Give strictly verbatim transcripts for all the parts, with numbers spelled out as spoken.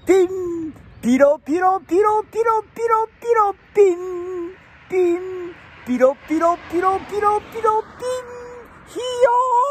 ピン、ピロピロピロピロピロピロピン、ピン、ピロピロピロピロピロピン、ひよ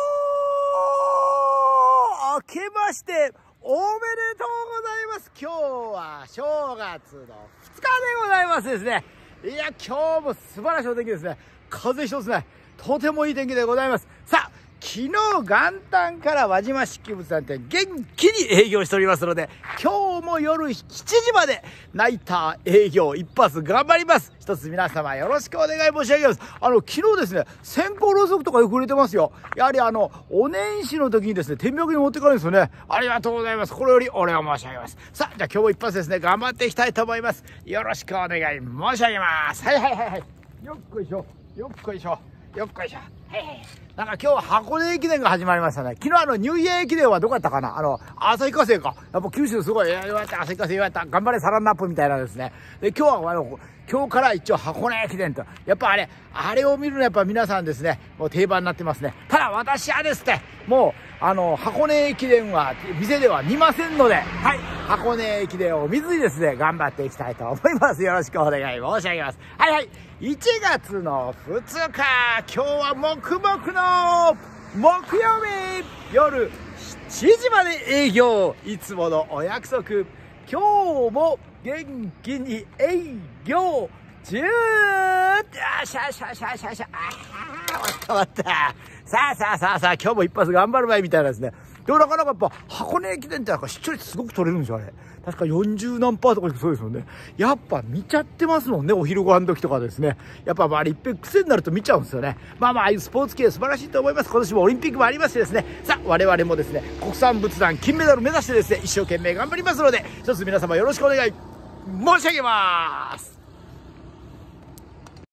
ー、明けましておめでとうございます。今日は正月のふつかでございますですね。いや、今日も素晴らしいお天気ですね。風一つない。とてもいい天気でございます。さあ、昨日元旦から輪島漆器物産展元気に営業しておりますので、今日も夜しちじまでナイター営業一発頑張ります。一つ皆様よろしくお願い申し上げます。あの、昨日ですね、線香ろうそくとかよく売れてますよ。やはりあの、お年始の時にですね、天秤に持ってかれるんですよね。ありがとうございます。これよりお礼を申し上げます。さあ、じゃあ今日も一発ですね、頑張っていきたいと思います。よろしくお願い申し上げます。はいはいはいはい。よっこいしょ。よっこいしょ。よっこいしょ。はいはい。なんか今日は箱根駅伝が始まりましたね。昨日あのニューイヤー駅伝はどこやったかな、あの、旭化成か。やっぱ九州すごい、言われた、旭化成言われた、頑張れサランナップみたいなですね。で、今日はあの、今日から一応箱根駅伝と。やっぱあれ、あれを見るのやっぱ皆さんですね、もう定番になってますね。ただ私はですね、もう、あの、箱根駅伝は、店では見ませんので、はい、箱根駅伝を見ずにですね、頑張っていきたいと思います。よろしくお願い申し上げます。はいはい。いちがつのふつか、今日は黙々の木曜日、夜しちじまで営業、いつものお約束。今日も元気に営業中。よっしゃしゃしゃしゃしゃ。ああ、終わった終わった。さあさあさあさあ、今日も一発頑張る前みたいなですね。でもなかなかやっぱ箱根駅伝ってなんか視聴率すごく取れるんですよ、あれ。確かよんじゅうなんパーとかそうですよね。やっぱ見ちゃってますもんね、お昼ご飯時とかですね。やっぱまあ、いっぺん癖になると見ちゃうんですよね。まあまあ、ああいうスポーツ系素晴らしいと思います。今年もオリンピックもありましてですね。さあ、我々もですね、国産仏壇金メダル目指してですね、一生懸命頑張りますので、一つ皆様よろしくお願い申し上げます。